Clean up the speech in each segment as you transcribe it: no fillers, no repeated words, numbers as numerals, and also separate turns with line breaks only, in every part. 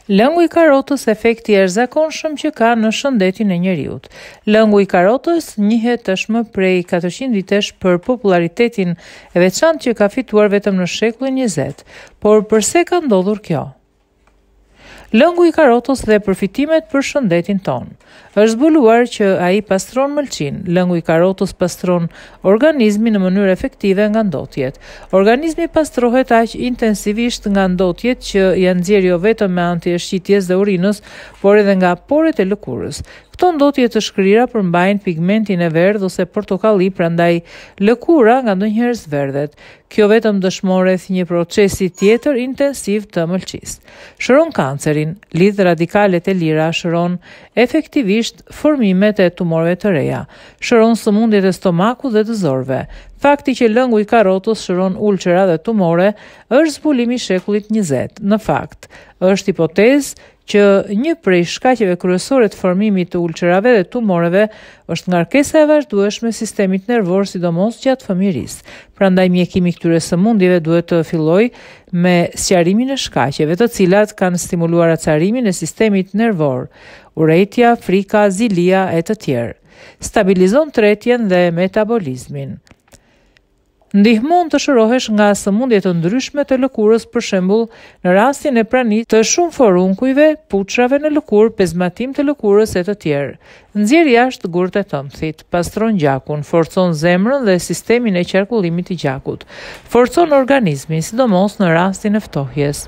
Lëngu i karotës efekti i jashtëzakonshëm që ka në shëndetin e njeriut. Lëngu i karotës njihet tashmë prej 400 vitesh për popularitetin e veçantë që ka fituar vetëm në shekullin 20. Por pse ka ndodhur kjo? Lëngu i karotës dhe përfitimet për shëndetin ton. Është zbuluar që ai pastron mëlçin. Lëngu i karotës pastron organizmin në mënyrë efektive nga ndotjet. Organizmi pastrohet aq intensivisht nga ndotjet që janë nxjerrë jo vetëm me anë të shqitjes dhe urinës, por edhe nga porët e lëkurës. Këto ndotje të shkrira përmbajnë pigmentin e verdh ose portokalli, prandaj lëkura nga ndonjëherë zverdhet. Kjo vetëm dëshmon rreth një procesi tjetër intensiv të mëlçisë. Shëron kancerin, lidh radikalet e lira, shëron efektivisht formimet e tumorëve të reja, shëron sëmundjet e stomakut dhe të zorëve. Fakti që lëngu i karotës shëron ulçera dhe tumore është zbulimi i shekullit 20. Në fakt, është hipotezë që një prej shkaqeve kryesore të formimit të ulçerave dhe tumoreve është ngarkesa e vazhdueshme e sistemit nervor, sidomos gjatë fëmijërisë. Prandaj mjekimi i këtyre sëmundjeve duhet të fillojë me sqarimin e shkaqeve, të cilat kanë stimuluar acarimin e sistemit nervor, urrejtja, frika, zilia e të tjerë. Stabilizon tretjen dhe metabolizmin. Ndihmon të shërohesh nga sëmundje të ndryshme të lëkurës, për shembull, në rastin e pranisë të shumë forunkujve, puçrave në lëkurë, pezmatim të lëkurës e të tjerë. Nxjerr jashtë gurët e tëmthit, pastron gjakun, forcon zemrën dhe sistemin e qarkullimit të gjakut. Forcon organizmin, sidomos në rastin e ftohjes.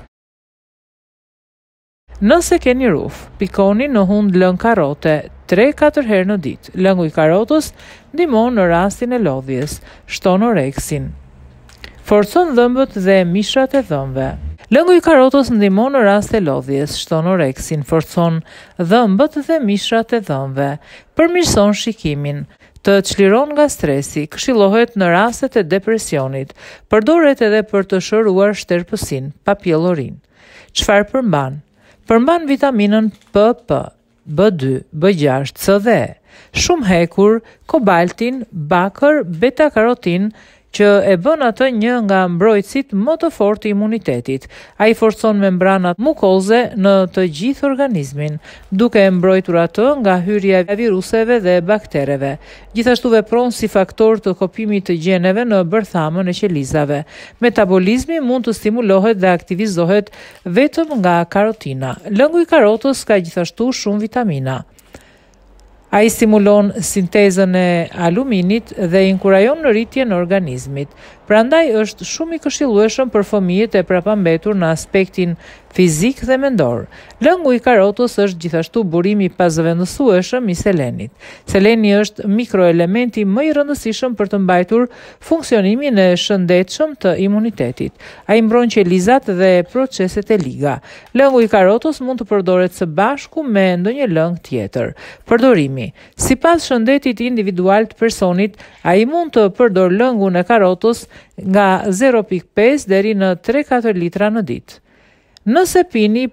Nëse keni ruf, pikoni në hund lëng karote 3-4 herë në ditë. Lëngu i karotës ndihmon në rastin e lodhjes, shton oreksin. Forcon dhëmbët dhe mishrat e dhëmbëve. Lëngu i karotës ndihmon në rast të lodhjes, shton oreksin, forcon dhëmbët dhe mishrat e dhëmbëve. Përmirëson shikimin, të çliron nga stresi, këshillohet në rastet e depresionit. Përdoret edhe për të shëruar shterpësinë, papillorin. Çfarë përmban? Përmban vitaminën PP, B2, B6, C dhe E, shumë hekur, kobaltin, bakër, beta-karotin, që e bën atë një nga mbrojtësit më të fortë të imunitetit. Ai forcon membranat mukoze në të gjithë organizmin, duke e mbrojtur atë nga hyrja e viruseve dhe baktereve. Gjithashtu vepron si faktor të kopimit të gjeneve në bërthamën e qelizave. Metabolizmi mund të stimulohet dhe aktivizohet vetëm nga karotina. Lëngu i karotës ka gjithashtu shumë vitamina. Ai stimulon sintezën e aluminit dhe inkurajon në rritjen e organizmit. Prandaj është shumë i këshillueshëm për fëmijët e prapambetur në aspektin fizik dhe mendor. Lëngu i karotës është gjithashtu burimi pazëvendësueshëm i selenit. Seleni është mikroelementi më i rëndësishëm për të mbajtur funksionimin e shëndetshëm të imunitetit. Ai mbron qelizat dhe proceset e liga. Lëngu i karotës mund të përdoret së bashku me ndonjë lëng tjetër. Përdorimi. Sipas shëndetit individual të personit, ai mund të përdor lëngun e karotës nga 0.5 deri në 3-4 litra në ditë. Nëse pini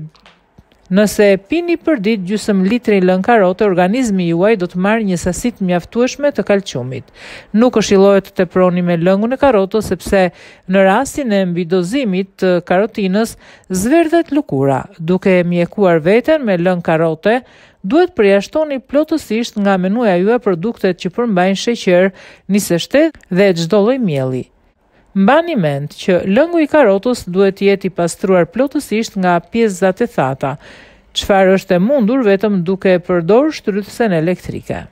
për ditë gjysmë litri lëng karote, organizmi juaj do të marrë një sasi të mjaftueshme të kalciumit. Nuk këshillohet të teproni me lëngun e karotës, sepse në rastin e mbidozimit të karotinës zverdhet lëkura. Duke mjekuar veten me lëng karote, duhet përjashtoni plotësisht nga menuja juaj produktet që përmbajnë sheqer, nisështet dhe çdo lloj mielli. Mbani mend që lëngu i karotës duhet të jetë i pastruar plotësisht nga pjesëzat e thata, çfarë është e mundur vetëm duke përdorur shtrydhësen elektrike.